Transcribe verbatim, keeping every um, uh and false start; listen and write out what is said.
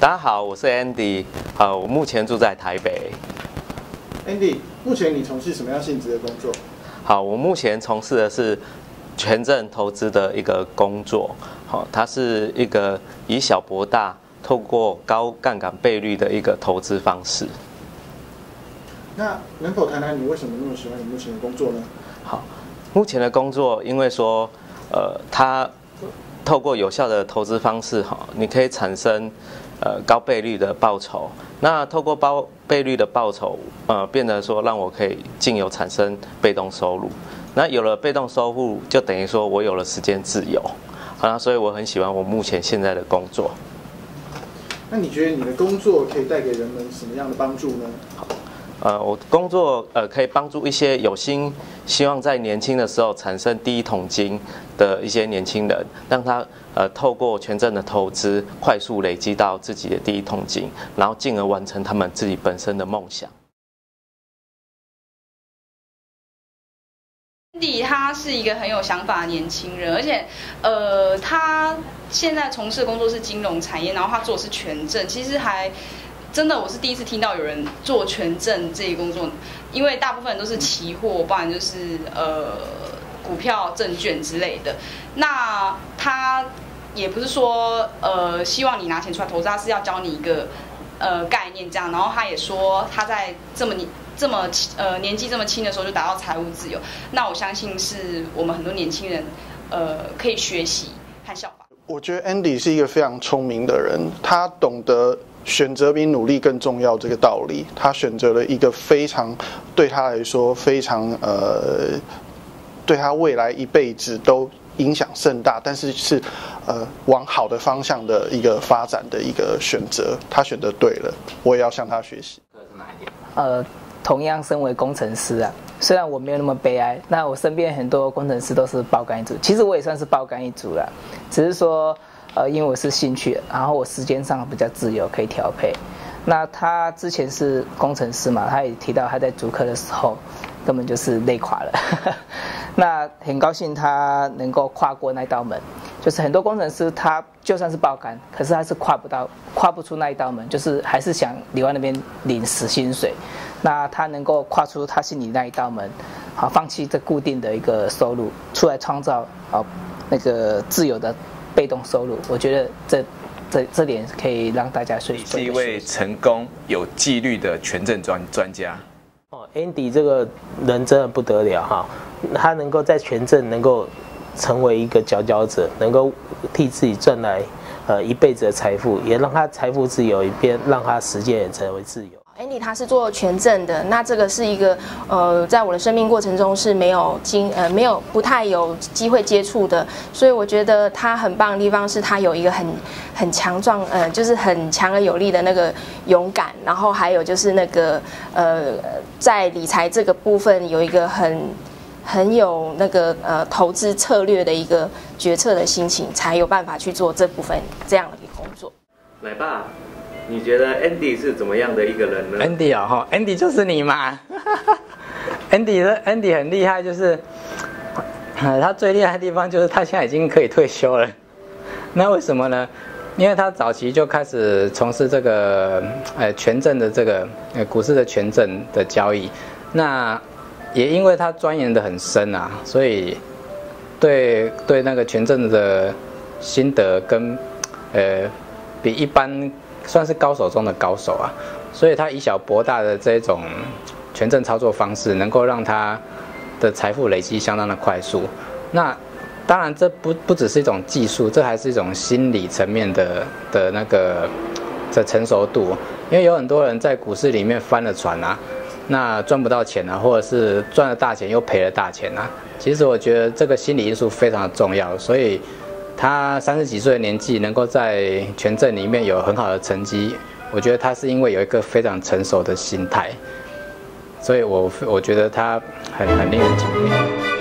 大家好，我是 Andy， 呃，我目前住在台北。 Andy， 目前你从事什么样性质的工作？ 好，我目前从事的是权证投资的一个工作。好，它是一个以小博大，透过高杠杆倍率的一个投资方式。 那能否谈谈你为什么那么喜欢你目前的工作呢？ 好，目前的工作，因为说，呃，它透过有效的投资方式，哈，你可以产生呃高倍率的报酬。那透过高倍率的报酬，呃，变得说让我可以进有产生被动收入。那有了被动收入，就等于说我有了时间自由。好，那所以我很喜欢我目前现在的工作。 那你觉得你的工作可以带给人们什么样的帮助呢？ 好。呃，我工作呃可以帮助一些有心希望在年轻的时候产生第一桶金的一些年轻人，让他呃透过权证的投资，快速累积到自己的第一桶金，然后进而完成他们自己本身的梦想。 Andy 他是一个很有想法的年轻人，而且呃他现在从事的工作是金融产业，然后他做的是权证，其实还。真的，我是第一次听到有人做权证这一工作，因为大部分人都是期货，不然就是呃股票、证券之类的。那他也不是说呃希望你拿钱出来投资，他是要教你一个呃概念这样。然后他也说他在这么年这么呃年纪这么轻的时候就达到财务自由。那我相信是我们很多年轻人呃可以学习和效仿。 我觉得 Andy 是一个非常聪明的人，他懂得选择比努力更重要这个道理。他选择了一个非常对他来说非常呃，对他未来一辈子都影响甚大，但是是呃往好的方向的一个发展的一个选择。他选择对了，我也要向他学习。 呃，同样身为工程师啊，虽然我没有那么悲哀，那我身边很多工程师都是爆肝一族，其实我也算是爆肝一族啦，只是说。呃，因为我是兴趣，然后我时间上比较自由，可以调配。那他之前是工程师嘛，他也提到他在竹科的时候根本就是累垮了。那很高兴他能够跨过那道门，就是很多工程师他就算是爆肝，可是他是跨不到、跨不出那一道门，就是还是想留在那边领死薪水。那他能够跨出他心里那一道门，好，放弃这固定的一个收入，出来创造好那个自由的。被动收入，我觉得这这这点可以让大家学习。 是一位成功有纪律的权证专专家。 哦 ，Andy 这个人真的不得了哈，他能够在权证能够成为一个佼佼者，能够替自己赚来呃一辈子的财富，也让他财富自由，一边让他时间也成为自由。 Andy 他是做权证的，那这个是一个呃，在我的生命过程中是没有经呃没有不太有机会接触的，所以我觉得他很棒的地方是他有一个很很强壮呃，就是很强而有力的那个勇敢，然后还有就是那个呃，在理财这个部分有一个很很有那个呃投资策略的一个决策的心情，才有办法去做这部分这样的一个工作。 奶爸。你觉得 Andy 是怎么样的一个人呢 ？Andy 啊、哦， ，Andy 就是你嘛。Andy 的 Andy 很厉害，就是、呃、他最厉害的地方就是他现在已经可以退休了。那为什么呢？因为他早期就开始从事这个呃权证的这个呃股市的权证的交易。那也因为他钻研的很深啊，所以对对那个权证的心得跟呃比一般。算是高手中的高手啊，所以他以小博大的这种权证操作方式，能够让他的财富累积相当的快速。那当然，这不不只是一种技术，这还是一种心理层面的的那个的成熟度。因为有很多人在股市里面翻了船啊，那赚不到钱啊，或者是赚了大钱又赔了大钱啊。其实我觉得这个心理因素非常的重要，所以。他三十几岁的年纪能够在权证里面有很好的成绩，我觉得他是因为有一个非常成熟的心态，所以我我觉得他很很令人敬佩。